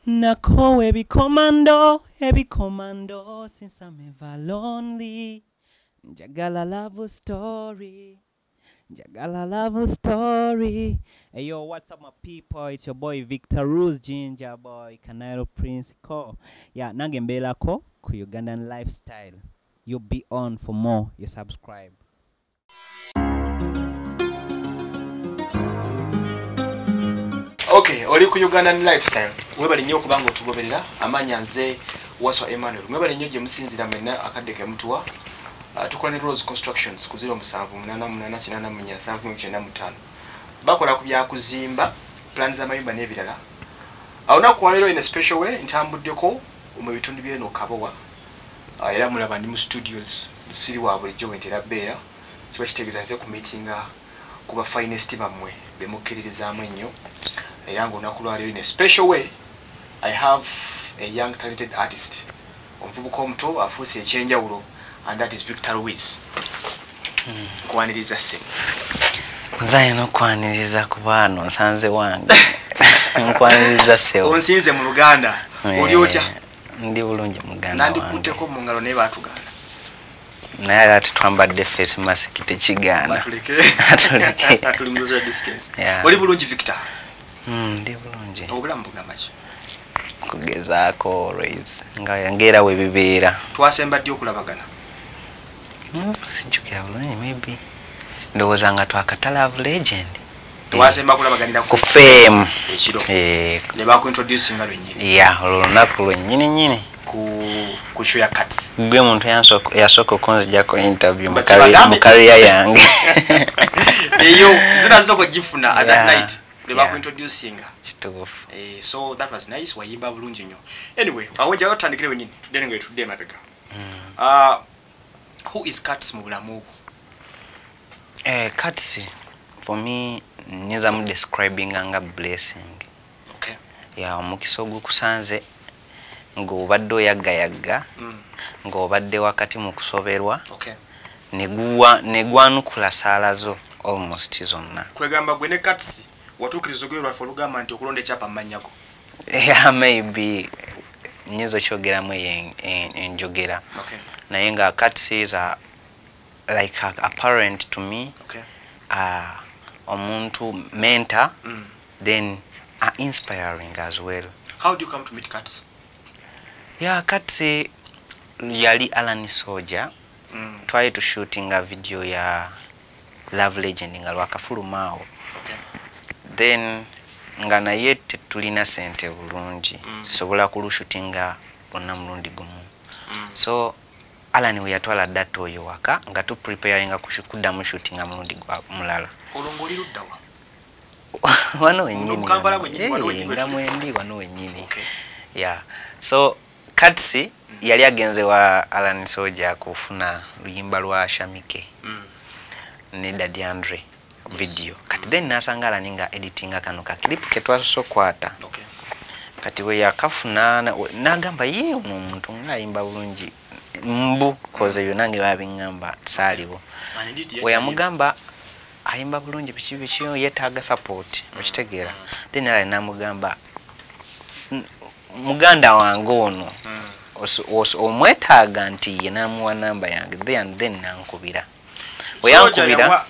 Nako every commando, since I'm ever lonely. Njagala love story. Njagala love story. Hey yo, what's up my people? It's your boy Victor Rose Ginger boy, Kanairo Prince Ko. Yeah, nange mbela ko ku Ugandan lifestyle. You be on for more. You subscribe. Okay, oli ku Ugandan lifestyle. Mwebali nnyo kubanga otugoberera amanya nze Waswa Emmanuel. Mwebali nnyo gye musinzira mwenna akaddeke mutuwa. Tukola ne Rose Constructions ku 0788889795. Bakola ku bya kuzimba, plans z'amayumba n'ebirala. Olunaku lwa leero in a special way ntambuddeko mu bitundu by'eno Kabowa. Era mulaba ndi mu studios siri wa bulijjo wentera beera. Kiba kitegeeza nze ku meetinga kuba finest bamwe bemukkiririzaamu ennyo. Young in a special way. I have a young talented artist. Omvubuka omuto afuuse ekyenjawulo, and that is Victor Ruiz. Kwaniriza se. Nzaye no kwaniriza kubano nsanze wange. Nkwaniriza se. Onsinze mu Luganda. Oli otya? Ndi bulungi muganda wange. Nandikutteko mu ngalo ne batuganda. Naye ate twambadde face mask tekiganda. Batuleke. Tuli mu social distance. Oli bulungi Victor? Ndi bulungi. Obulamu bugamba ki? Kugezaako always. Nga yangeera we bibeera. Twasemba ddi okulabagana? Sijjukira bulungi maybe. Ndowooza nga twakatala of legend. Twasemba kulabaganira ku fame. Ekiro. Ne bakuintroducing nga lwennyini. Yeah, olunaku lwennyini. Ku show ya Cuts. Gwe muntu yasooka okunzijjako interview mu career yange. Eyo tunazo kugifuna at that night. Introducing so that was nice. Wayimba bulungi nnyo. Anyway, awenja otandikire wenyini then ngwe tudde mabega. Who is Cuts mu bulamu? Cuts for me niza mu describing anga blessing. Okay. Yeah, omukisa ogukusanze ng'obadde oyaggayaga ng'obadde wakati mu kusoberwa. Okay. negwanukula saala zo almost zonna. Kwegamba gwe ne Cuts watukirizo gwe for lugamba nti okulonda ekyapa manyako. Yeah, maybe nyizo kyogeramu enjogera. Okay. Naye nga Cuts is like a parent to me. Okay. Omuntu mentor, then inspiring as well. How do you come to meet Cuts? Yeah, Cuts yali Alan Soja. Try to shooting a video ya Love Legend nga lwakafulumaawo. Okay. Then nga naye tetulina sente bulungi sobola kulushutinga bonna mulundi gumu. So Alan we yatwala data oyo waka nga tu preparinga kuddamu shootinga mulundi gwa mulala. Olongoli luddawa? Wano wenyini. Mukambala wenyini wano wenyini. Okay. Yeah. So Cuts yali agenze wa Alan Soja kufuna luyimba lwa Shamike. Ne Daddy Andre. Video. Kati then nasangala ninga editing kano ka clip ketwaso kwata. Okay. Kati we yakafuna nagamba ye omuntu ngayimba bulungi mbu koze yonange babingamba saliwo. We yamugamba ayimba bulungi bichi yetaga support okitegeera. Then ala namugamba muganda wange ono omwetaaga nti ye namuwa namba yange then nankubira. We yankubira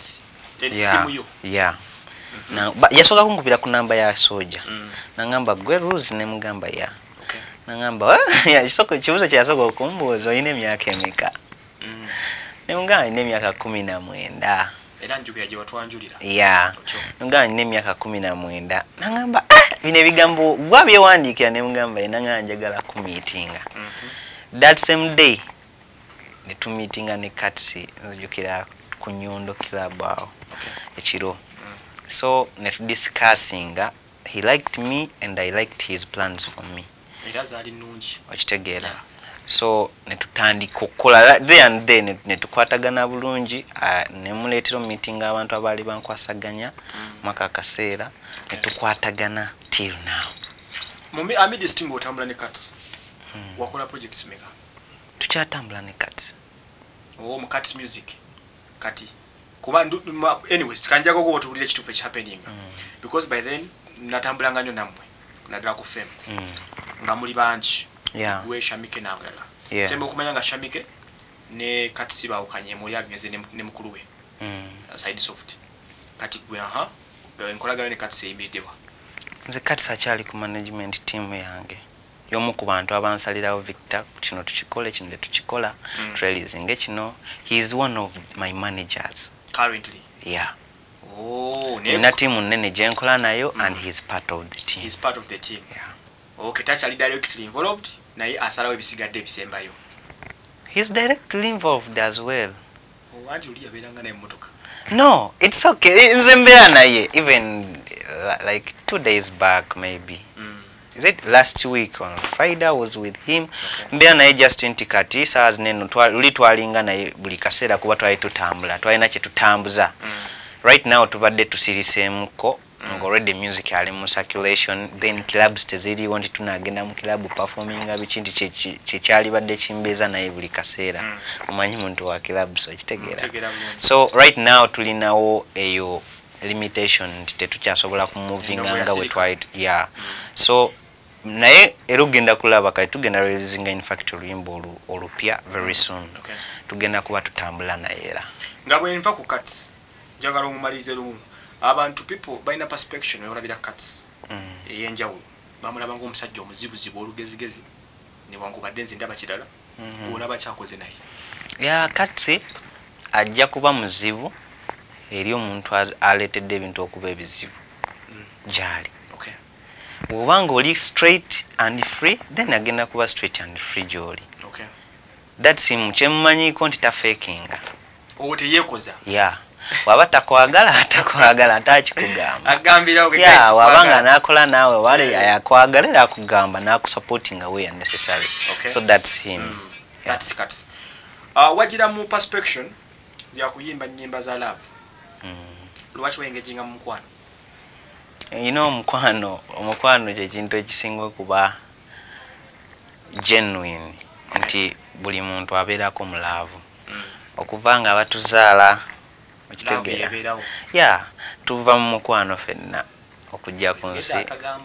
Yeah. Na yasoka kunkubira ku namba ya Soja. Nangamba gwe Rose ne mugamba ya. Okay. Nangamba ya isoko kibuzo kyasoka okumbuzo ine myaka emeka. Ne mugamba ine myaka 19. Era njukira gye watwanjulira. Yeah. Mugamba ine myaka 19. Nangamba bine bigambo gwabye wandikira ne mugamba nanga njagala ku meetinga. That same day ne tu meetinga ne Cuts njukira ku Nyondo club awo. Ekiro. So net discussing he liked me and I liked his plans for me. Eraza ali nungi. Okitegeera. So netutandika okukola there and then netukwatagana bulungi ne muletero meeting abantu abali bankwasaganya maka kaseera netukwatagana till now. Mumbi amid stingo otambula ne Cuts. Wakola projects mega. Tukyatambula ne Cuts. Mu Cuts music. Kati kuba anyways kanjako ko tubulire kitufe happening because by then natambulanga nyo namwe naddala ku fem nga muli bangi gwe Shamike n'abalala sembe okumanya nga Shamike ne Katsi baawukanye muli agenze ne mukulu we Side Soft kati gwe enkolagano ne Katsi eyimbiriddewa nze Katsi akyali ku management team yange y'omu ku bantu abansalirawo Victor kino tukikole kino tukikola releasing kino he is one of my managers currently nina team nnene gye nkola nayo and he is part of the team. He's part of the team. Okay, takyali directly involved naye asalawo ebisigadde ebisembayo. He is directly involved as well. Anti oli yabeeranga naye mmotoka. No, it's okay. Nze mbeera naye even like 2 days back maybe. Is it last week on Friday I was with him. Mbeera naye just nti kati saa zineno twalinga naye buli kaseera kuba twali tutambula twalina kye tutambuza. Right now tubadde tusiriseemuko nga already music ali mu circulation then clubs teziriwo nti tunagenda mu club performinga bikinti kyekyali badde kimbeeza naye buli kaseera omanyi muntu wa club so kitegeera so right now tulinawo eyo limitation nti tetukyasobola kumuvinga nga we twali so naye era ogenda kulaba kale tugenda releasinga in fact oluyimba olupya very soon tugenda kuba tutambula naye era nga bwe nva ku Katsi njagala omumalize lumu abantu people balina perspective olabira Katsi eyenjawulo bamulaba ng'omusajja omuzibuzibu olugezigezi ne wankubadde nze ndaba kirala olaba kyakoze naye Katsi ajja kuba muzibu eri omuntu aleetedde ebintu okuba ebizibu gyali bw'obanga oli straight and free then agenda kuba straight and free gy'oli that's him kyemumanyiiko nti tafekinga teyeekoza waba takwagala atakikugamba agambirawo wabanga nakola naawe wale yakwagalira akugamba nakusupportinga we are necessary so that's him that's Katsi wagira mu perspective ya kuyimba nyimba za love lwaki wayengeginga mu mukwano omukwano kye kintu ekisinga okuba genuine nti buli muntu abeerako mulaavu okuva nga batuzaala okitegeera tuva mu mukwano fenna okujja ku nsi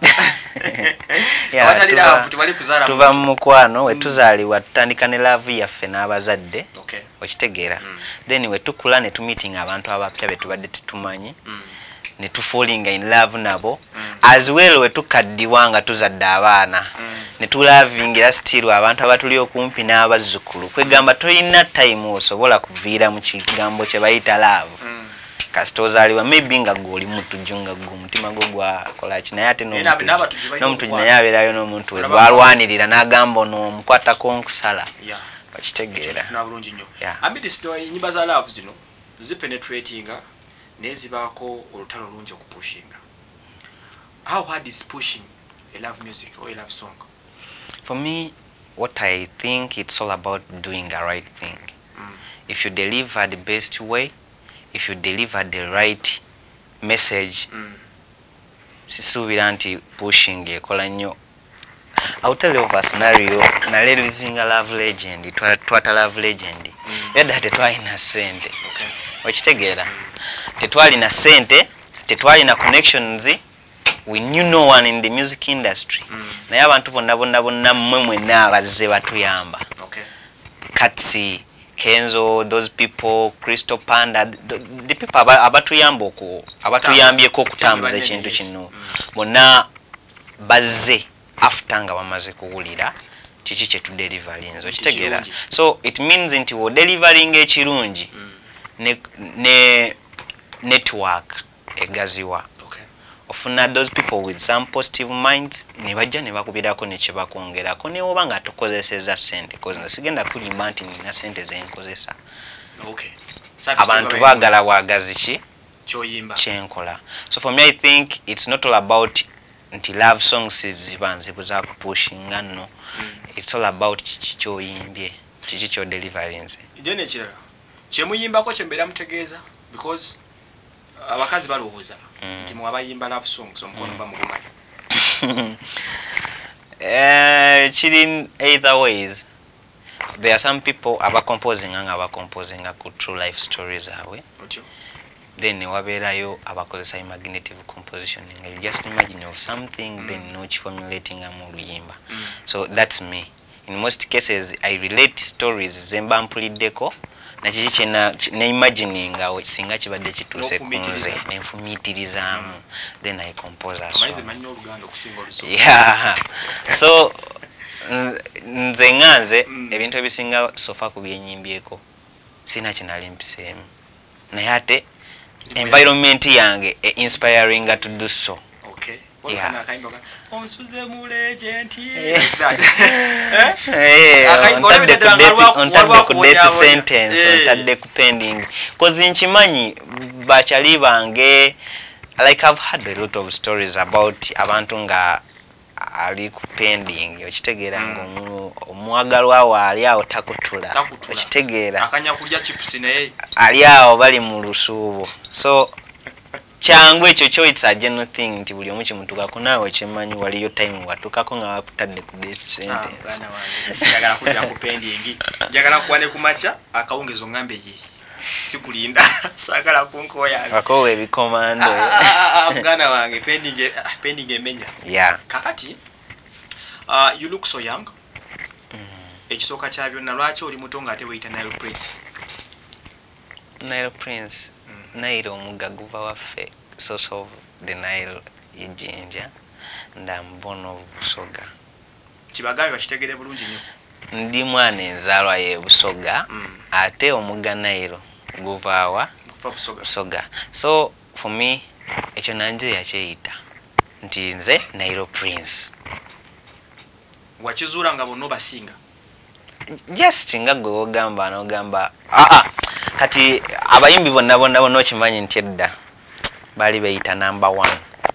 tuva mu mukwano wetuzaalibwa tutandika ne laavu yaffe n'abazadde okitegeera then wetukula ne tumeetinga abantu abapya betubadde tetumanyi ne tufallinga in love nabo as well wetukaddiwa nga tuzadde abaana ne tulavingira still abantu abatuli okumpi n'abazzukulu kwegamba toyina time osobola kuviira mu kigambo kye bayita love kasita ozaalibwa maybe nga gwe oli mutujunga gwe omutima gwo gwakola ki naye ate n'omutuju naye abeerayo n'omuntu we gwalwanirira n'agamba onoomukwatako nkusala okitegeera nyimba za love zino zipenetratinga nezibaako olutalo lungi okupushinga. How hard is pushing a love music or a love song? For me, what I think it's all about doing the right thing. If you deliver the best way, if you deliver the right message, sisuubira nti pushing ekola nnyo. I'll tell you of a scenario. Na releasing a Love Legend, twata Love Legend. Yadda tetwalina sente. Okitegeera. Tetwalina sente, tetwalina connections. We knew no one in the music industry. Naye abantu bonna mmwe mwenna abazze batuyamba. Katsi, Kenzo, those people, Crystal Panda, the people abatuyambyeko okutambuza ekintu kino. Bonna bazze after nga bamaze kuwulira kiki kye tudelivalinze okitegeera. So it means nti wo delivering ekirungi ne network egaziwa. Ofuna those people with some positive minds ne bajja ne bakubirako ne kye bakongerako ne oba nga tokozeseza sente koza sigenda kulimba nti nina sente zenkozesa. Abantu bagala bwagazi ki kyoyimba kyenkola. So for me I think it's not all about nti love songs zibanzibuza kupushinga no. It's all about kyoyimbye kiki kyo deliverance. Ijene kirala kyemuyimbako kyembera mutegeeza because abakazi balowooza nti mwabayimba love songs omukono bamugumanyi. Chilling either ways. There are some people aba composing ku true life stories awe. then wabeerayo abakozesa imaginative compositioning. You just imagine of something then formulating mu luyimba. So that's me. In most cases I relate stories zemba mpuliddeko nakiki kyena ne imagining awo singa kibadde kituuse kunze nenfumiitirizaamu then I compose a song. Yeah. So nze nganze ebintu ebisinga sofa ku byenyimbyeko sina kinali mpiseemu naye ate environment yange inspiring to do so. Okay. Yeah. Ontadde ku death sentence, ontadde ku pending. Because nkimanyi bakyali bange, like I've heard a lot of stories about abantu nga ali ku pending, okitegeera ngo omwagalwa wa ali awo takutula, okitegeera akanya kulya chips naye ali awo bali mu lusuubo. So changu ekyo kyo it's a general thing nti buli omu kimutukako naawe kimanyi waliyo time watukako nga wakutadde ku death sentence. Bana wange sigala kujja ku pending njagala kuwane ku macha akawungezo ngambe ye sikulinda sagala kunkoya akowe ebikomando bwana wange pending emenya. Yeah. Kakati you look so young. Ekisooka kya byonna lwaki oli muto nga ate weyita Nile Prince? Nile Prince. Nile omugga guva waffe, source of the Nile Ijinja, and I'm born of Busoga. Kibagabi bakitegere bulungi nnyo. Ndi mwana enzaalwa ye Busoga, ate omugga Nile guva wa Busoga. So for me ekyo nanje yakyeyita nti nze Nile Prince. Wakizuula nga bonna basinga? Just nga gwe ogamba n'ogamba kati abayimbi bonna okimanyi nti edda bali beyita number 1.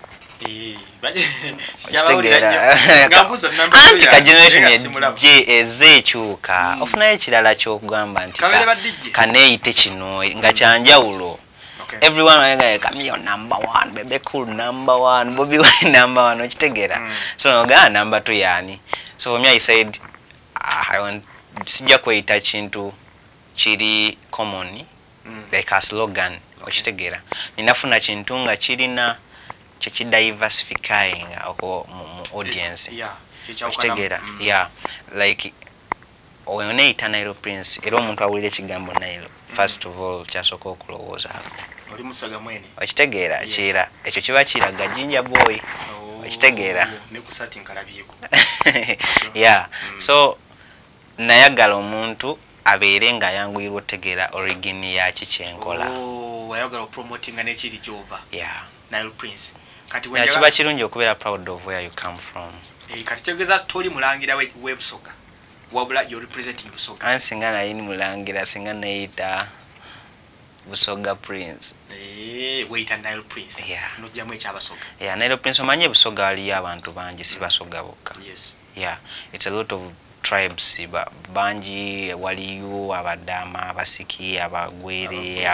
Anti ka generation je ezeekyuka ofunayo ekirala kyokugamba nti kaneeyite kino nga kyanjawulo. Everyone is Camille number 1, Bebe Cool number 1, Bobby Wine number 1, okitegeera. So noga number 2 yani. So me I said I want sijja kweyita kintu kiri common like a slogan okitegeera. Ninafuna kintu nga kirina diversifying mu audience. Okitegeera. Yeah. Like oneeyita Nile Prince era omuntu awulira ekigambo Nile first of all kyasooka okulowoozaako oli musaga mwene okitegeera kira ekyo kiba kiraga Jinja Boy okitegeera ne kusati nkalabyeko. Yeah. So nayagala omuntu abeere nga yanguyirwa otegeera origin ya kikyenkola. Wayagala promoting n'ekiri kyova. Yeah. Nile Prince. Kati wenjagala kiba kirungi okubeera proud of where you come from. Kati tegeza toli mulangira we Busoga. Wabula you representing Busoga. Ansinga naye ni mulangira singa nayita Busoga Prince. Weyita Nile Prince. Yeah. Nojjamu ekyabasoga. Yeah, Nile Prince omanye Busoga aliyo abantu bangi si basoga bokka. Yes. Yeah, it's a lot of tribes banji waliyo abadama abasiki abagwere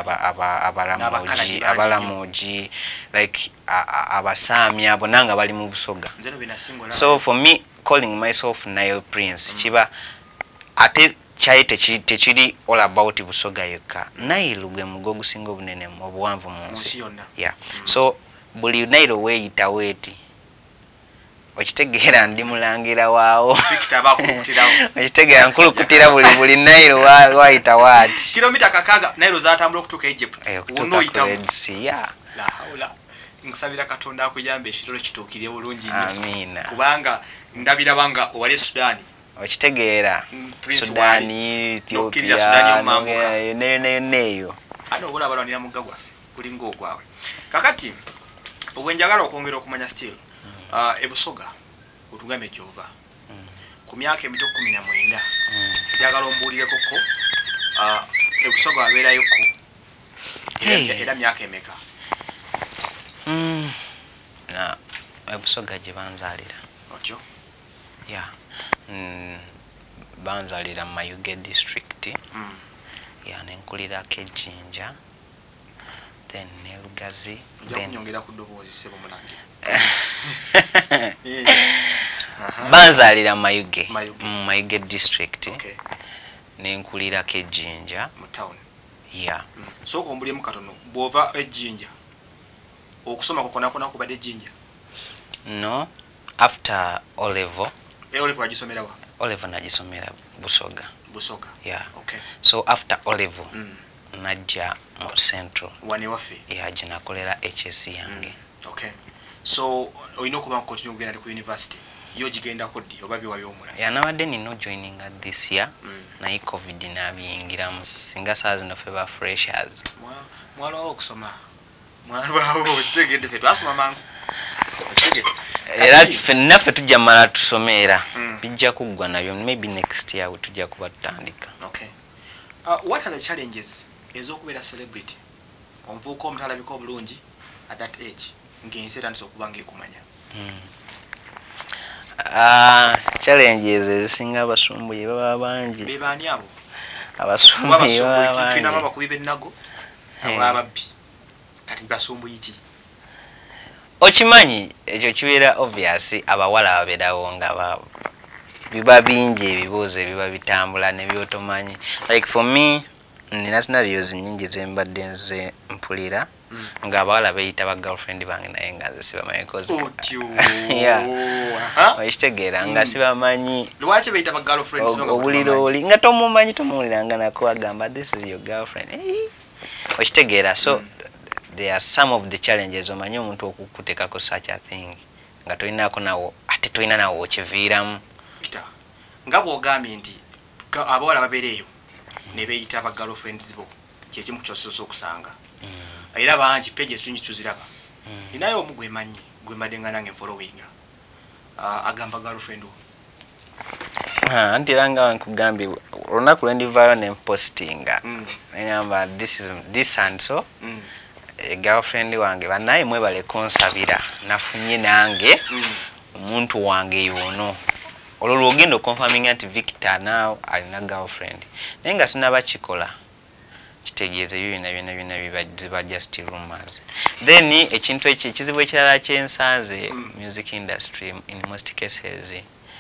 abalamoji like abasami abonanga bali mu Busoga. So for me calling myself Nile Prince kiba ate chai techiri all about Busoga yeka. Nile gwe mugo gusinga obunene mu buwanvu mu nsi. Yeah. So buli Nile weyita weti okitegeera ndi mulangira waawo okitegeera nkulukutira buli Nile wayita waati kilomita kakaga Nile zatambula okutuuka Egypt unoyita yeah. La haula nkusabira Katonda akuyambe ekitolo kituukire bulungi nnyo. Amina. Kubanga ndabira banga owali Sudani okitegeera Sudani Ethiopia neyo ano obola balwanira mugga gwaffe kulinga ogwawe. Kakati obwenjagala okwongera okumanya still Busoga otugambe Jova ku myaka emito 19 njagala ombuulireko ko Busoga abeerayo ko era myaka emeka? Na Busoga gye banzaalira otyo? Yeah. Banzaalira mu Mayuge district. Yeah, nenkulira Kejinja then ne Lugazi then nyongera ku ddoboozi sebo mulangira. Banzaalira Mayuge district. Okay. Nenkulira Kejinja mu town. Yeah. So kombuliemu katono bwova ejjinja okusoma kokona kubadde ejjinja. No, after O level. O level agisomera wa? O level nagisomera Busoga. Busoga. Yeah. Okay. So after O level najja mu Central. Wane waffe. Yeah, jinakolera HSC yange. Okay. So oyina okuba continue kugenda ku university. Yo gigenda kodi oba biwa byomula. Yeah, nabadde nino joining this year. Naye COVID nabiyingiramu singa saa zino ffe ba freshers. Mwalo okusoma. Mwalo kitegedde ffe twasoma mangu. Era ffenaffe tujja mala tusomera. Bijja kuggwa nabyo maybe next year tujja kuba tutandika. Okay. What are the challenges ez'okubeera celebrity? Omuvubuka omutalabika obulungi at that age ng'ensi etandise okuba ng'ekumanya. Challenges ezisinga abasumbuye baba bangi. Be baani abo? Abasumbuye baba bangi. Tulina abakubi b'ennago ababbi. Kati basumbuye ki? Okimanyi ekyo kibeera obvious abawala babeerawo nga biba bingi ebibuuzo ebiba bitambula ne byotomanyi. Like for me nina scenarios nyingi zembadde nze mpulira nga abawala beeyita ba girlfriend bange naye nga nze sibamanyi cause okitegeera nga sibamanyi. Lwaki beeyita ba girlfriends obuliro oli nga tomumanyi tomuwuliranga nako agamba this is your girlfriend. Okitegeera so there are some of the challenges omanyi omuntu okukuteekako such a thing nga tolinako nawo ate tolina nawo okiviiramu. Nga bw'ogambye nti abawala babeereeyo ne beeyita ba girlfriends bo kyekimu kyosoose okusanga era bangi pages tungi tuziraba ninayo omu gwemanyi gwemadde nga nange followinga agamba girlfriend wo anti era nga nkugambye olunaku lwe ndivaayo ne mpostinga ngamba this and so girlfriend wange banaye mwebale konsabira nafunye nange omuntu wange yono olwo lwogenda okonfaminga nti Victor now alina girlfriend naye nga sinabakikola kitegeeza ebyo byonna ziba just rumors. Then ekintu ekizibu ekirala kyensanze music industry in most cases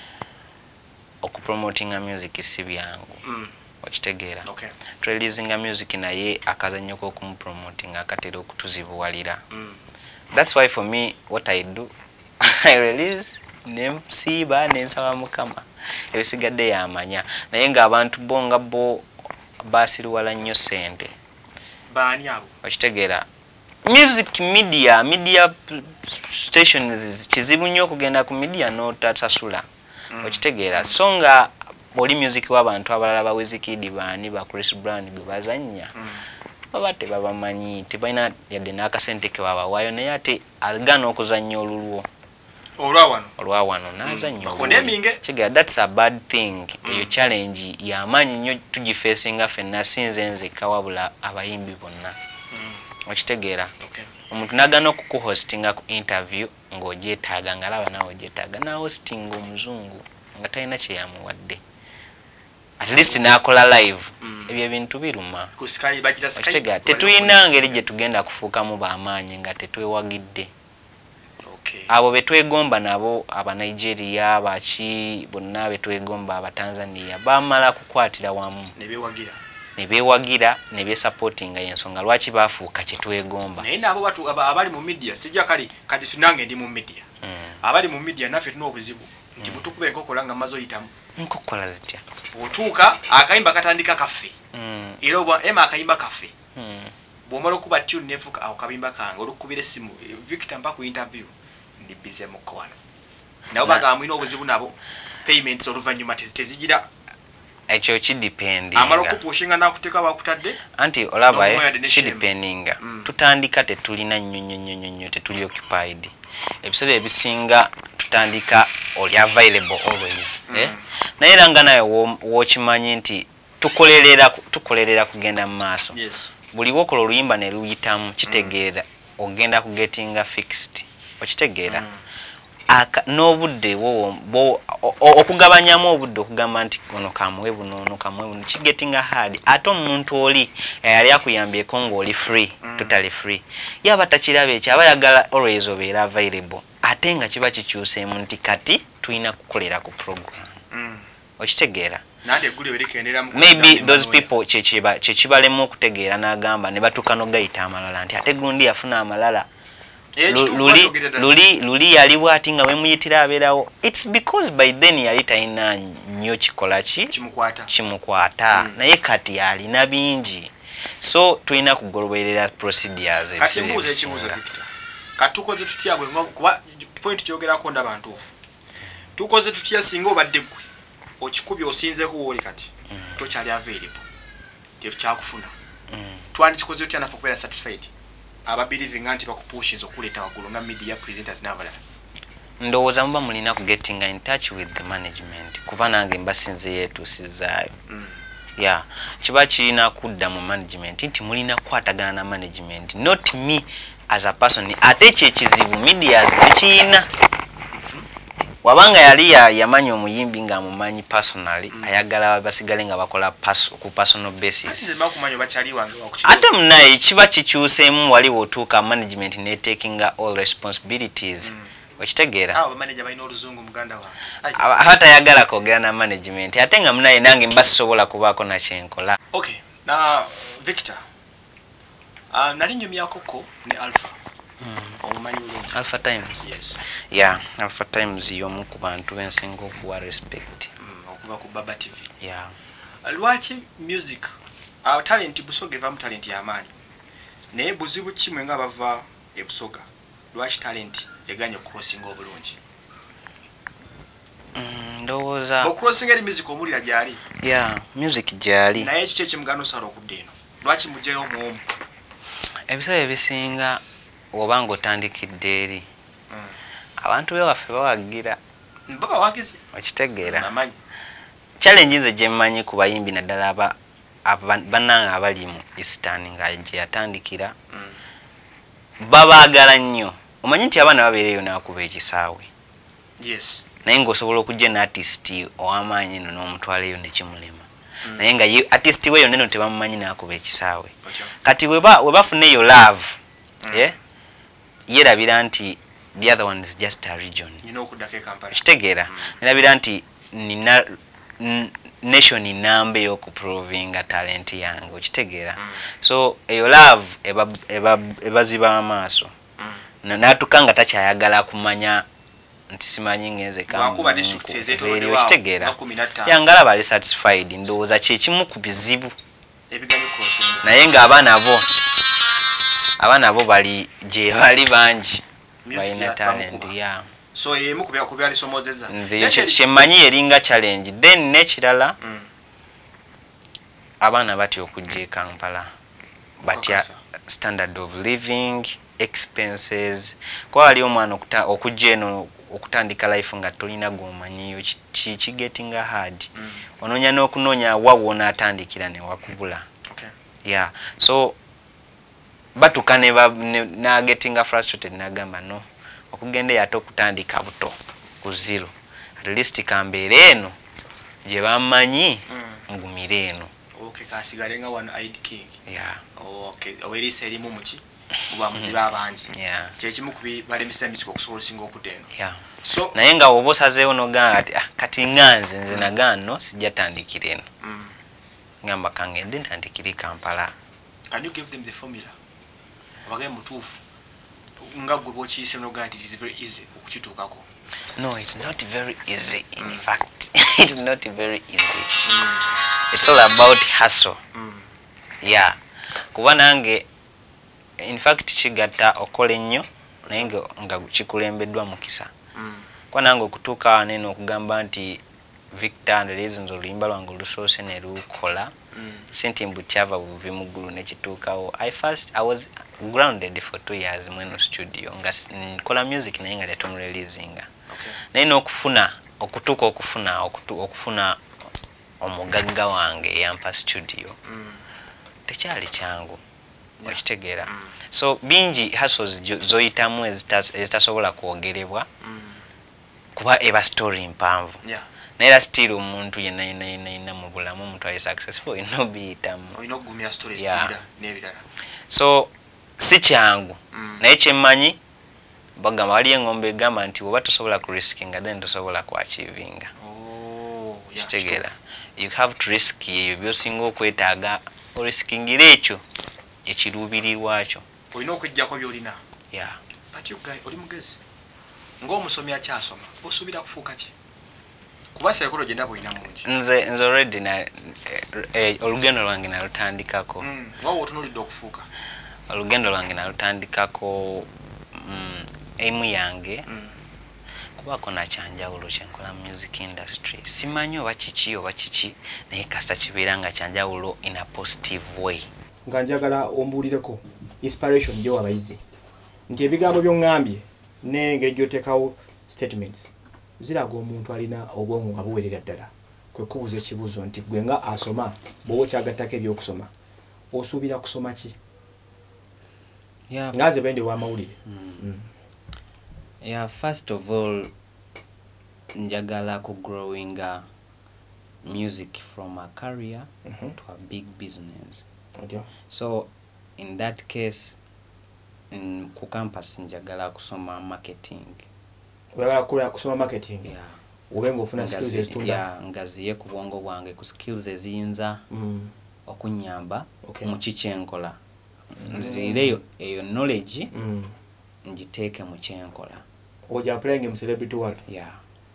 okupromotinga music si byangu. Okitegeera releasing music naye akazanyo k'okumupromotinga akatera okutuzibuwalira. That's why for me what I do I release nemsiba nensaba mukama ebisigadde yamanya naye nga abantu bonga bo basiruwala nnyo sente. Baani abo? Okitegeera music media stations kizibu nnyo okugenda ku media n'otatasula. Okitegeera so nga oli music w'abantu abalala ba Wizkid baani ba Chris Brown gwe bazannya baba tebabamanyi tebalina yadde n'akasente ke babawaayo naye ate alagana okuzannya olulwo olwawano n'azannya olulwo. That's a bad thing. Eyo challenge y'amaanyi nnyo tugifeesinga ffenna sinze nzekka wabula abayimbi bonna. Okitegeera omuntu n'agana okukuhostinga ku interview ng'ogyetaaga ng'alaba nawe ogyetaaga n'ahostinga omuzungu nga talina kye yamuwadde at least n'akola live. Ebyo ebintu biruma. Okitegeera tetulina ngeri gye tugenda kufuukamu b'amaanyi nga tetwewagidde. Abo betwegomba nabo aba Nigeria baki bonna betwegomba aba Tanzania bamala kukwatira wamu ne bewagira ne be supportinga yensonga lwaki bafuuka kyetwegomba. Naye nabo batu abali mu media sijja kali kati tunange ndi mu media abali mu media naffe tuna obuzibu nti butukube enkokola nga mazo yitamu nkokola zitya otuuka akayimba katandika kaffe era obwa ema akayimba kaffe bw'omala okuba tune nefuka awo kabimba kange olukubira essimu Victor mpa ku interview ndi busy mu kwana nabo bagamwina obuzibu nabo payments oluvannyuma tezigira ekyo kidepending amala okupushinga nakuteka bakutadde anti olaba kidependinga tutandika tetulina nnyo tetuli occupied ebiseera ebisinga tutandika oli available always naye era nga naye wokimanyi nti tukolerera kugenda mu maaso buli wokola oluyimba ne luyitamu kitegeera ogenda kugetinga fixed okitegeera n'obudde okugabanyamu obudde okugamba nti ono kamuwe buno kigetinga hard ate omuntu oli yali akuyambyeko ng'oli free totally free yaba takiraba ekyo aba yagala always obeera available ate nga kiba kikyuseemu nti kati tulina kukolera ku program okitegeera nande guli welikendera mu maybe those people kyekibalemu okutegeera n'agamba ne batuuka n'ogayita amalala nti ate gundi yafuna amalala luli yali bw'ati nga wemuyitira abeerawo. It's because by then yali talina nnyo kikola kimukwata naye kati alina bingi, so tulina kugoberera procedures. Kati mbuuza ekibuuzo Victor, kati tukoze tutya gwe kuba point kyogerako ndaba ntuufu, tukoze tutya singa obadde gwe okikubye osinzeeko wooli kati tokyali available tekyakufuna twandikikoze tutya nafe okubeera satisfied aba believing nti bakupushinza okuleeta waggulu nga media presenters n'abalala? Ndowooza muba mulina ku getting in touch with the management kuba nange mbasinze yeetuusizaayo. Yeah, kiba kirina kudda mu management nti mulina kukwatagana na management, not me as a person. Ate kyekizibu media zikiyina. Wabanga yali yamanya omuyimbi nga amumanyi personally, ayagala basigale nga bakola ku personal basis. Ate munaye kiba kikyuseemu wali wotuuka management ne taking all responsibilities. Okitegeera? Manager balina oluzungu muganda wange. Abatayagala kwogera na management ate nga munaye nange mbasobola kubaako na kyenkola. Okay, na Victor, nali nyumyakoko ne Alpha. Alpha Times. Yes. Yeah, Alpha Times y'omu ku bantu bensinga okuwa respect. Okuva ku Baba TV. Yeah. Lwaki music talent Busoga eva mu talent y'amaanyi naye buzibu kimwe nga bava e Busoga lwaki talent eganye crossing obulungi? Ndowooza crossing eri music omulira gyali. Yeah, music gyali naye kiki ekimugano sala okudda eno lwaki mugyeyo muomu? Ebiseera ebisinga oba ng'otandikidde eri abantu bewaffe bawagira baba wagize okitegeera. amanyi Challenge nze gye mmanyi ku bayimbi naddala bannange abali mu Eastern nga gye yatandikira babaagala nnyo. Omanyi nti abaana babeereyo n'akuba ekisaawe. Yes. Naye ng'osobola okujja n'artist ow'amaanyi eno n'omutwaleyo ne kimulema. Naye nga artist we yonna eno tebamumanyi n'akuba ekisaawe. Kati we bafuna eyo love yerabira nti the other one is just a region. Kitegeera nerabira nti nina nation inambe y'okuprovinga talent yange okitegeera. So eyo love ebaziba amaaso natuka nga takyayagala kumanya nti simanyi ngenze okitegeera yangala bali satisfied. Ndowooza kyekimu ku bizibu naye nga abaana bo bali gye bali bangi balina talent. Yeah. So yemu kubyali somozeza nze kyemmanyi eringa challenge. Then nekirala abaana batya okujja e Kampala batya standard of living expenses. Kwa wali omwana okujja eno okutandika life nga tolina gomanyiyo kigetinga hard. Onoonya n'okunoonya wawona atandikira ne wakubula. Yeah, so batuka na getting frustrated nagamba no okugende yato okutandika buto ku zero at least kambeere eno gye bamanyi ngumire eno. Okay, kasigale nga one eyed king. Yeah. Okay, owelisa erimu muki kuba muziba abangi. Yeah. Kyekimu kubi balemisa emisiko okusobola singa okudda eno. Yeah. So naye nga oba osazeewo nogamba ati kati nganze nze nagano sijja tandikira eno. Ngamba kangende ntandikire Kampala. Can you give them the formula? Wage mutufu nga gwe bokiyise noga nti it is very easy okukituukako? No, it's not very easy. In fact, it's not very easy. It's all about hustle. Yeah. Kuba nange in fact kigatta okola ennyo naye nga kikulembeddwa mukisa. Kwa nange okutuuka neno okugamba nti Victor and the reasons oluyimba lwange olusoose ne lukola senti mbutyava buvi muggulu nekituukawo. I was grounded for 2 years mweno studio nga nkola music naye nga tetumureleasinga. Naye n'okufuna okutuuka okufuna omugagga wange eyampa studio tekyali kyangu okitegeera. So bingi hustles zoyitamu ezitasobola kwogerebwa kuba eba story mpanvu. Naye still omuntu yenna mu bulamu omuntu ali successful ino biyitamu. Oyinokugumya stories n'ebirala. So si kyangu naye kyemmanyi bagamba wali engombe egamba nti oba tosobola ku riskinga then tosobola ku achievinga. kitegeera you have to risk eyo byosinga okwetaaga oriskingira ekyo ekiruubirirwa kyo olina okujjako byolina yeah but you guy oli mugezi ng'omusomi akyasoma osuubira kufuuka ki kuba psychology ndaba olina mungi nze already na olugendo lwange nalutandikako wawe otunuulidde okufuuka olugendo lwange nalutandikako emu yange kubako nakyanjawulo kyenkola music industry simanyi oba kiki naye kasita kibeera nga kyanjawulo in a positive way nga njagala ombuulireko inspiration gyo abayizi nti ebigambo by'oŋŋambye n'engeri gy'oteekawo statements ziraga omuntu alina obwongo nga buwerera ddala kwe kubuuza ekibuuzo nti gwe nga asoma bw'oba okyagattako ebyokusoma osuubira kusoma ki nga nze bende w'amawulire yeah first of all njagala ku growing music from a career to a big business so in that case ku campus njagala kusoma marketing oyagala kusoma marketing yeah obe ng'ofuna skills ezitunda yeah ngaziye ku bwongo bwange ku skills eziyinza okunyamba mu kikyenkola nzireyo eyo knowledge njiteeke mu kyenkola oja playing in celebrity world yeah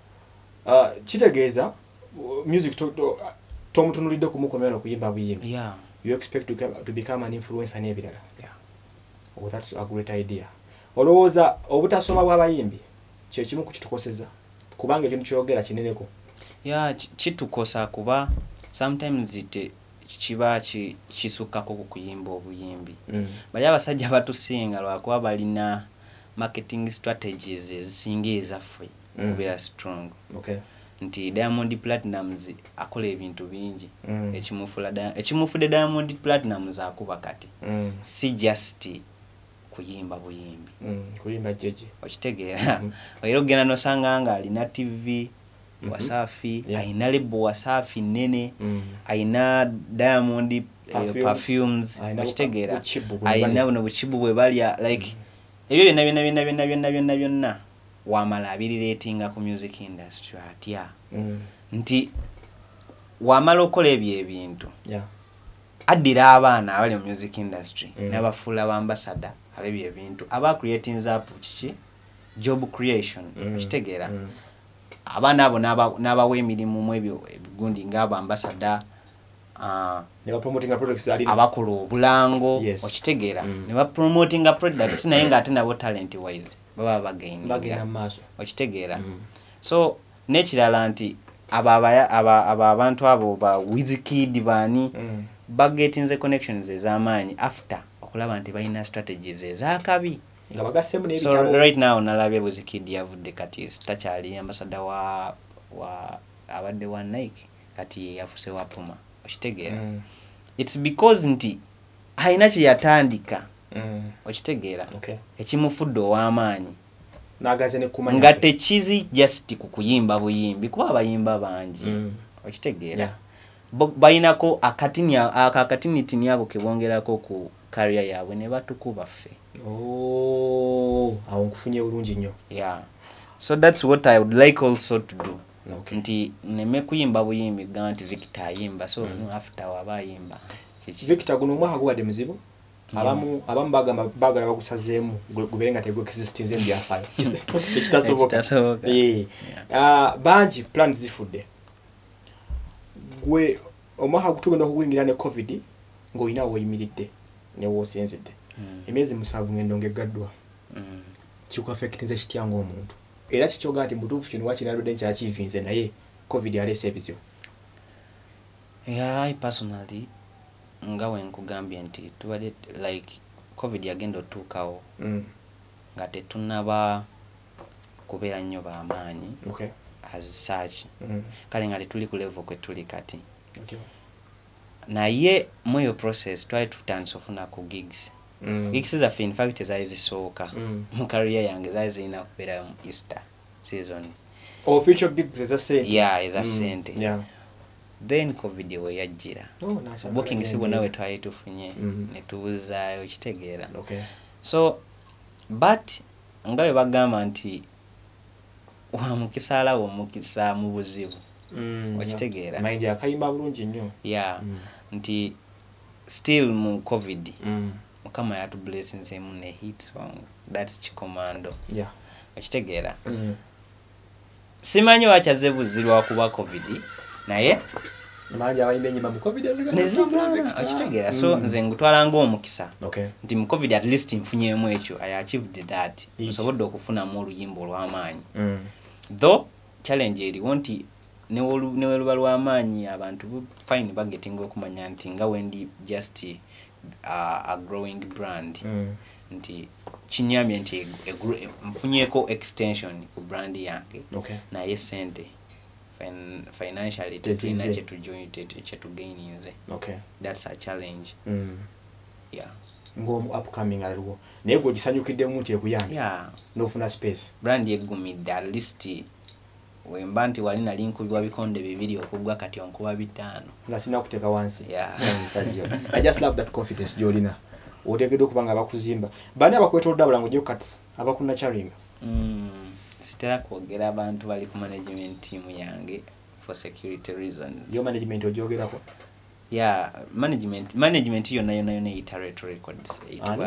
kitegeeza music tomutunulidde kumukomera okuyimba buyimbi yeah you expect to become an influencer n'ebirala yeah oh that's a great idea olowooza obutasoma bw'abayimbi kye kimu ku kitukoseza kubanga ekintu kyogera kineneko yeah kitukosa kuba sometimes kiba kisukkako ku kuyimba obuyimbi bali abasajja batusinga lwakuba balina marketing strategies ezisinga ezaffe kubeera strong nti Diamond Platnumz akola ebintu bingi ekimufudde Diamond Platnumz akuba kati si just kuyimba buyimbi kuyimba jeje okitegeera era ogenda nosanga nga alina TV Wasafi aina lebo Wasafi nene aina Diamond perfumes okitegeera aina buno buchibu bwe balya like ebyo byonna wamala abiriretinga ku music industry atya nti wamala okola ebintu addira abaana abali mu music industry n'abafuula bambasada ab'ebyo ebintu aba creating up kiki job creation okitegeera abaana abo n'abawa emirimu mu ebyo ebigundi ng'abo ambasada ne promoting products ali abakola obulango okitegeera ne promoting products naye ng'ate nabo talent wise baba bagenda maaso okitegeera so n'ekirala nti abo abantu abo ba Wizkid bani bagetinze connections ez'amaanyi after okulaba nti balina strategies ezakabi nga bagassemu n'ebitabo so right now nalabye Wizkid yavudde kati takyali ambassador wa abadde wa Nike kati yafuse wa Puma okitegeera it's because nti haina kye yatandika okitegeera ekimufudde ow'amaanyi nagaze ne kumanya nga tekizi just kukuyimba buyimbi kuba abayimba bangi okitegeera bayinako akatini ako kebongerako ku career yaabwe ne batukuba ffe awo nkufunye bulungi nnyo yeah so that's what I would like also to do nti neme kuyimba buyimbi gamba nti Victor ayimba so no after wabayimba Victor guno omwaka guwadde muzibu abamu bagala bakusazeemu gubere nga tegwe existence byafaayo ekitasoboka bangi plans zifudde gwe omwaka gutugenda okugwingira ne covid ng'olina woyimiridde ne woosinzidde emyezi 7 ngendo ngegaddwa kikuaffectinze kitya ng'omuntu era kikyoga nti mutuufu kino wakinaludde nkyakiivinze naye covid yaleese ebizibu yeah I personally nga wenkugambye nti tubadde like covid yagenda otuukawo nga tetunaba kubeera nnyo b'amaanyi as such kale nga tetuli ku level kwe tuli kati naye mu eyo process twali tutandise ofuna ku gigs gigs zaffe in fact ezaali zisooka mu career yange zaali zirina kubeera mu Easter season official gigs eza sente eza sente then covid we yajjira booking si bonna we twali tufunye ne tubuuzaayo kitegeera so but nga bwe bagamba nti wa mukisa alawo omukisa mu buzibu okitegeera mayinja yakayimba bulungi nnyo yeah nti still mu covid mukama yatu blessings mu ne hit song that's Chikomando yeah okitegeera simanyi wachaze buzirwa kuba covid naye manja abayimba enyimba mu covid nezigana okitegeera so nze ngutwala ng'omukisa okay nti mu covid at least nfunyeemu ekyo I achieved that nsobodde okufunamu oluyimba olw'amaanyi though challenge eriwo nti neweluba lw'amaanyi abantu fine bagetinga okumanya nti nga wendi just a growing brand nti kinyamye nti mfunyeko extension ku brand yange okay naye sente financially tulina kyetugaininze okay that's a challenge yeah ng'omu upcoming aliwo naye gwe gisanyukiddemu nti ekuyambe yeah n'ofuna space brand yegumidde at least wemba nti wali nali nkubibwa bikonde 2 okugwa kati onkuba 5 nga sina kuteeka wansi yeah I just love that confidence gyolina otegedde okuba nga bakuzimba bani abakwetolodde abalango gyo kati abakuna charinga sitera kwogera abantu bali ku management team yange for security reasons yo management ogyogerako yeah management yonna eyita retro records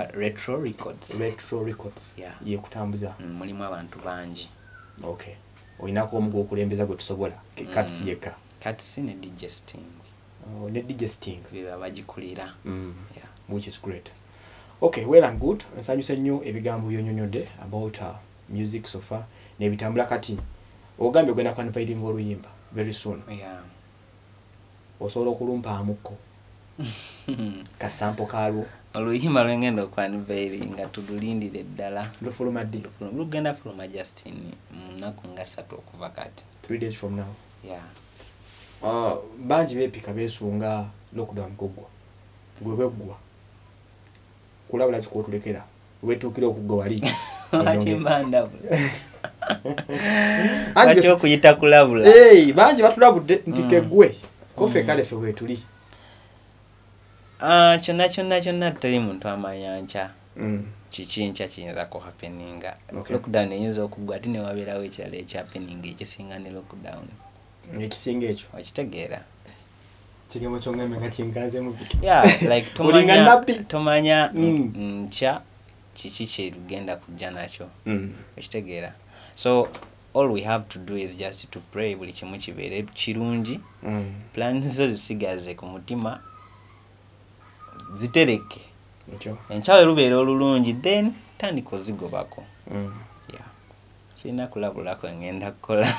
retro records yeah yekutambuza mulimu abantu bangi okay olinako omu gwokulembeza gwe tusobola katsi yeka katsi ne DJ Sting ne DJ Sting biba bagikulira yeah which is great okay well and good nsanyuse nnyo ebigambo byonyonyodde about music so far nebitambula kati ogambye gwena confining oluyimba very soon yeah osobola okulumpa amuko kasampo kalwo oluyimba lwengenda okwanvairi nga tululindire ddala lufuluma ddi lugenda fuluma Justin munaku nga 3 okuva kati 3 days from now yeah banji bepika besunga lockdown kugwa gwebeggwa kulabula kikotulekera wetukira okugwa wali achimbanda acho kuyita kulabula banji batulabudde ntikegwe kofe kale fe wetuli kyonna teri muntu amanyancha kichincha kiyinza ku happeninga lockdown eyinza okugwa ati ne wabeerawo ekyalo ekyappening ekisinga ne lockdown ekisinga ekyo okitegeera kigemo kyongambe nga kingaze mu biki yeah like tomanya ncha kiki kyerugenda kujja nakyo okitegeera so all we have to do is just to pray buli kimu kibeere kirungi plans zo zisigaze ku mutima zitereke enchawe lubeera olulungi then tandika ozigobako yeah sina kulabula kwengenda kukola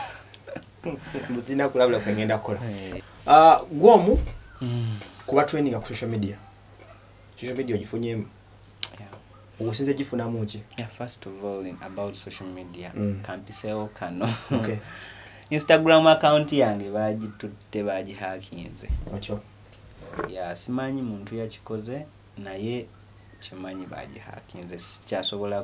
muzina kulabula kwengenda kukola gwomu kuba training ku social media ogifunyemu usinze gifuna muki yeah first of all about social media kampiseo kano okay Instagram account yange bagitutte bagihakinze ocho yeah simanyi muntu yakikoze naye kimanyi bagihakinze sikyasobola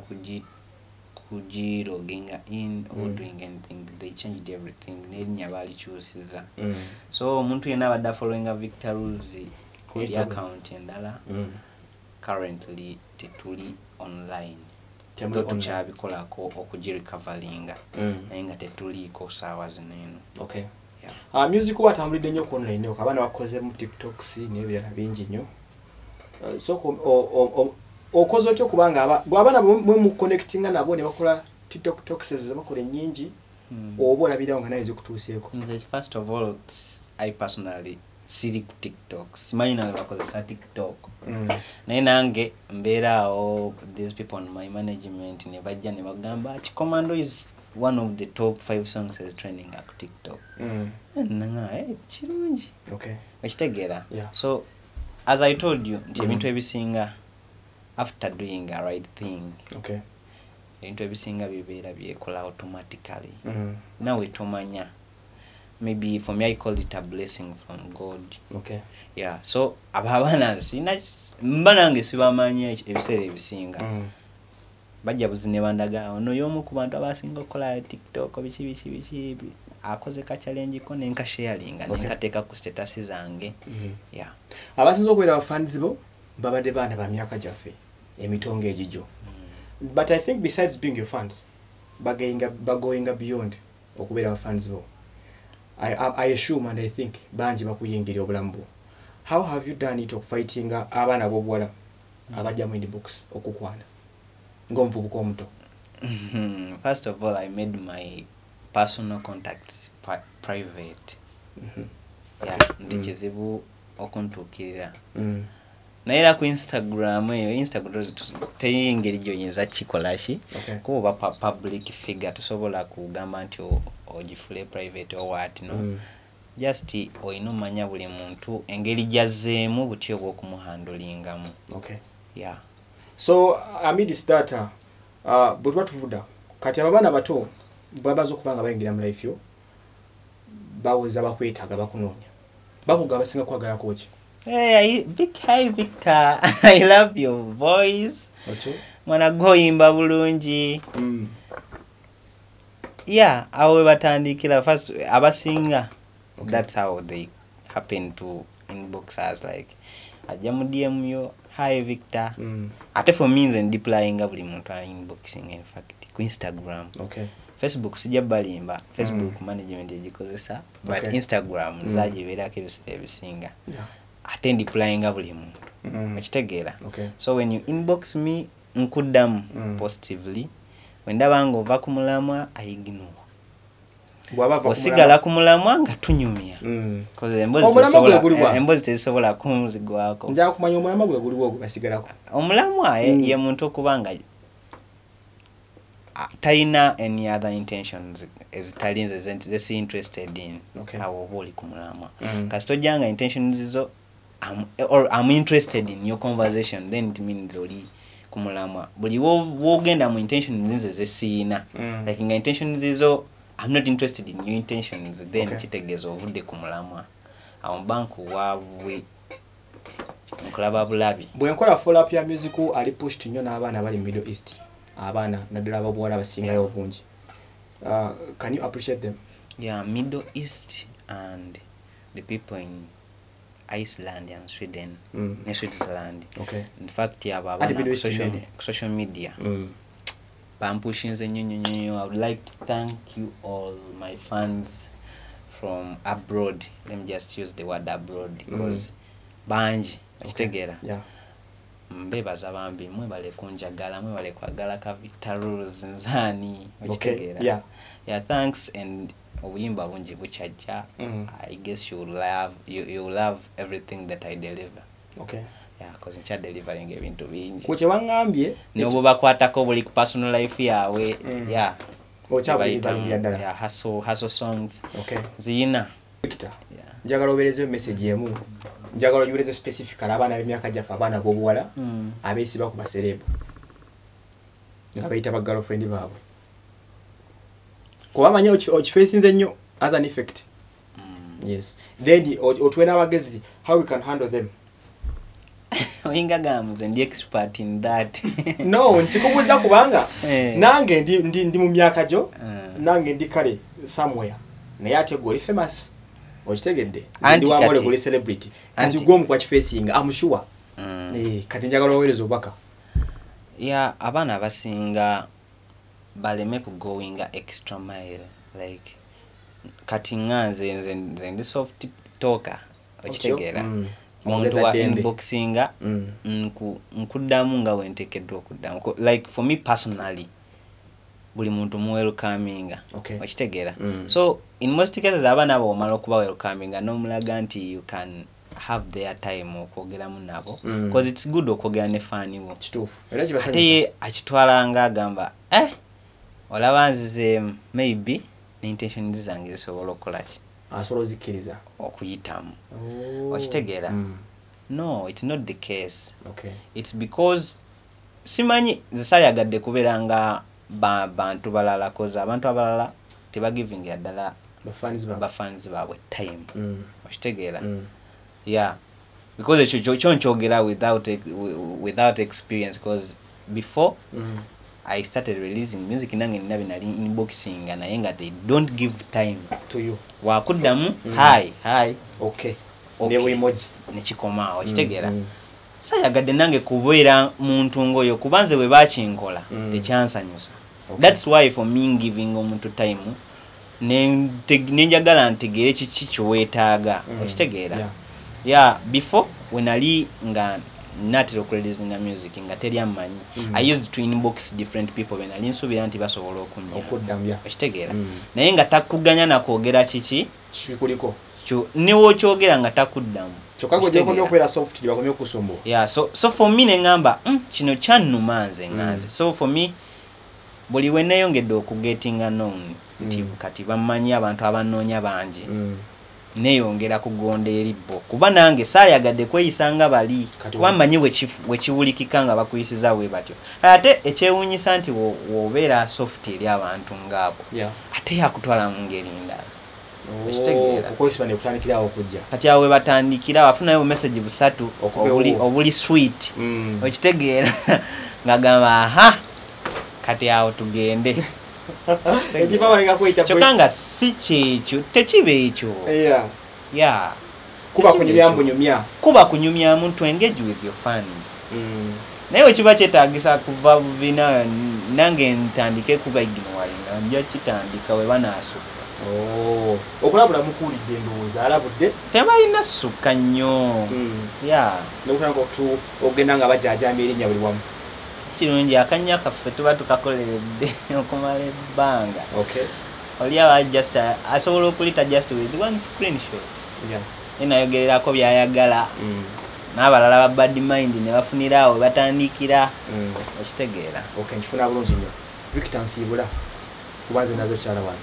kugiloginga in or doing anything they changed everything nenya balikyusiza so omuntu yena abadde following Victor Rules ku account endala currently tetuli online tukyabikolako okugirecovalinga naye nga tetuliiko saawa zineno okay yeah music watambulidde nnyo ku online oko abaana bakoze mu TikToks n'ebirala bingi nnyo so okoze otyo kubanga abaana mu connectinga nabo ne bakola TikToks bakola ennyingi oba olabirawo nga naye zikutuuseeko nze first of all I personally siri ku TikTok simanyi nange bakozesa TikTok naye nange mbeeraawo these people on my management ne bajja ne bagamba Chikomando is one of the top 5 songs is trending ku TikTok nanga kirungi okay ekitegeera yeah. So as I told you nti ebintu ebisinga after doing a right thing okay ebintu ebisinga bibeera byekola automatically nawe tomanya maybe for me I call it a blessing from God okay yeah so ababana sina mbanange sibamanya ebiseera ebisinga bajja buzine bandaga ono yomu ku bantu abasinga okola TikTok bichi akoze ka challenge ko nenka sharing nenkateeka ku status zange yeah abasinza okubeera fans bo babadde baana ba myaka jaffe emitongo egijo but I think besides being your fans bagoing beyond okubeera fans bo I assume and I think banji bakuyingira obulamu. How have you done it fighting abana bobwala abajja mu inbox okukwana ng'omuvubuka omuto? First of all, I made my personal contacts private. Yeah, ndi kizibu okuntukirira. Naira ku Instagram teyingeri gyonyeza kikolashi kuba public figure tosobola kugamba nti ogifule private or what no. Just oinomanya buli muntu engeri jazeemu butyo bw'okumuhandolingamu. Okay. Yeah. So amid this data but what vuda kati abana bato babazo kubanga bayingira mu life yo bawoza bakwetaga bakunoonya bakugaba singa kwagala kochi. Hey, big hi Victor. I love your voice. Okay. Mwana goyimba bulungi. Yeah, awe batandikira first abasinga. Okay. That's how they happen to inbox us like ajamu DM yo hi Victor. Ate for means and deploying buli muntu inboxing in fact ku Instagram. Okay. Facebook sija balimba Facebook management ejikozesa but okay. Instagram zajibera ke ebisinga. Yeah. Attend deploying buli muntu. Machitegeera. Okay. So when you inbox me nkuddamu positively when ndabanga ova ku mulamwa I ignore. Osigala ku mulamwa nga tunyumya. Because embozi tezisobola kumuzigwako. Nja kumanya omulamwa gwe guliwo ogasigalako. Omulamwa ye muntu okubanga taina any other intentions ezitalinze zesi interested in. Okay. Awo boli ku mulamwa. Kastojanga intentions zo I'm interested in your conversation, then it means oli kumulamwa. Buli wogenda mu intentions nzinze zesiina. Like nga intentions izo I'm not interested in your intentions, then kitegezo ovudde kumulamwa. Awo banku wabwe nkulaba bulabi. Bwe nkola follow up ya musical ali pushed nnyo n'abaana bali Middle East. Abaana naddala ababuwala basingayo obungi. Can you appreciate them? Yeah, Middle East and the people in Iceland and Sweden, Switzerland. Okay. In fact, yeah, social media. Pushing the new. I would like to thank you all, my fans from abroad. Let me just use the word abroad because banji together. Yeah. Mbebaza bambi mwe bale kunjagala mwe bale kwagala ka Victor Rules nzani together. Yeah. Yeah, thanks and obuyimba bungi buchajja. I guess you love everything that I deliver. Okay. Yeah, because in delivering ebintu bingi. Kuche wangambye nobo bakwatako buli personal life yawe. Yeah. Yeah, hustle songs. Okay. Zina. Victor. Yeah. Njagala obereze message yemu. Njagala obereze specific abana b'emyaka jafa abana b'obuwala. Abesi bakuba celeb. Ngabayita ba girlfriend baabwe. Kuba manya ochifacinze nnyo as an effect. Yes. Then otwena abagezi how we can handle them. Oinga gamu ndi expert in that. No, nchikubuza kubanga nange ndi mu myaka jo nange ndi kale somewhere naye ate goli famous okitegedde ndi wa mole goli celebrity kati gwo mu kwa facing I'm sure kati njagala owerezo obaka. Yeah, abana basinga baleme ku going extra mile like kati nganze ndi soft talker okitegera. Omuntu wa inboxinga nkuddamu nga wentekeddwa okuddamu like for me personally buli muntu mu welcominga okitegeera. So in most cases abana abo omala okuba welcominga n'omulaga nti you can have their time okwogeramu nabo because it's good okwogera ne fani wo kituufu ate akitwala nga agamba olaba nzize maybe n'intention zange zisobola okukola ki asobola zikiriza okuyitamu okitegeera. No, it's not the case. Okay. It's because simanyi zisayagadde kubeera nga bantu balala koza abantu abalala tebagiving yaddala bafans baabwe time okitegeera. Yeah, because ekyo kyonkyogera without experience because before I started releasing music nange nina binali inboxing naye nga they don't give time to you wakuddamu hi okay newe emoji nekikoma okitegeera. Sayagadde nange kubeera muntu ngoyo kubanze we bakinkola tekyansanyusa. That's why for me giving omuntu time nenjagala ntegeere kiki kyoweetaaga okitegeera before when ali nga natera okureleasinga music nga teri amanyi I used to inbox different people when ali nsuubira nti basobola okunyamba okitegeera naye nga takuganya nakwogera kiki kikuliko newo kyogera nga takuddamu so for me nengamba kino kyannuma nze nganze so for me buli we neeyongedde okugetinga known nti kati bamanyi abantu abanoonya bangi neeyongera kugonda eribbo kuba nange saayagadde kweyisanga bali kuba mmanyi wekiwulikika nga bakuyisiza bwe batyo ate ekyewuunyisa nti wobeera soft eri abantu ngaabo ate yakutwala mu ngeri ndala okitegeera kati awo we batandikira wafunayo message busatu obuli sweet okitegeera nga gamba kati awo tugende kyokka nga si kyekyo tekiba ekyo kuba kunyumyamu to engage with your fans naye wekiba kyetaagisa kuva buvina nange ntandike kuba ignowalinga nja kitandika we banaasukka okulabula mukuulidde endowooza alabudde tebalina sukka nnyo ogenda nga bajajamba erinnya buli wamu kirungi akanya kaffe tuba tukakoleredde okumala ebbanga oli aba just asobola okulita just with one screenshot enayogererako byayagala n'abalala ba bad mind ne bafunira awo batandikira okitegeera nkifuna bulungi nnyo Victor Nsiibula kubanze nazo kyala wano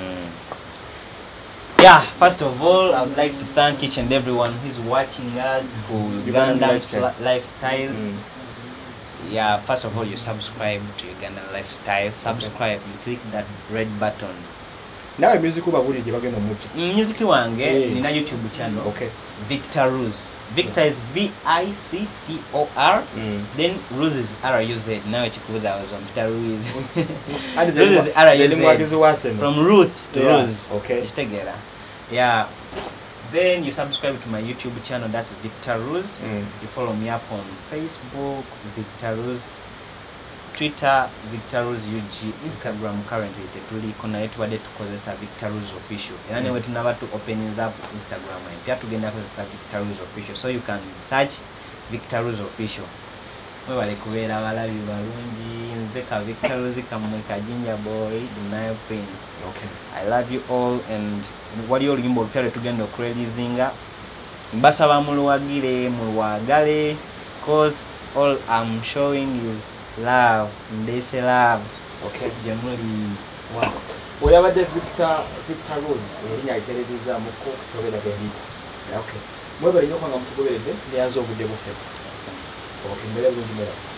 first of all I would like to thank each and everyone who's watching us for Uganda Lifestyle. First of all, you subscribe to Uganda Lifestyle. Subscribe, you click that red button. Now music uba buli bagenda muchi. Music wange nina YouTube channel. Victor Ruz. Victor is VICTOR. Then Ruz is RUZ. Now chikuza I was on Victor Ruz. Ruz is RUZ. From Ruth to Ruz. Ishtegera. Then you subscribe to my YouTube channel, that's Victor Ruz. You follow me up on Facebook, Victor Ruz, Twitter, Victor Ruz UG, Instagram currently tetuli kona yetu wade tukozesa Victor Ruz official. Yani wetu naba tu openings up Instagram pia tugenda kozesa Victor Ruz official. So you can search Victor Ruz official. Mwe wale kubeera balabi balungi nzeka Victor Ruz kamweka Jinja Boy the Nile Prince. I love you all and wali oluyimba olupya tugenda okureleasinga mbasaba muluwagire muluwagale cause all I'm showing is love ndese love jemuli oyabadde Victor Ruz erinya iterezeza mu kusobera bendita mwebali nyo kwanga mutugoberedde nyanzo obudde busebe mbere bulungi mwera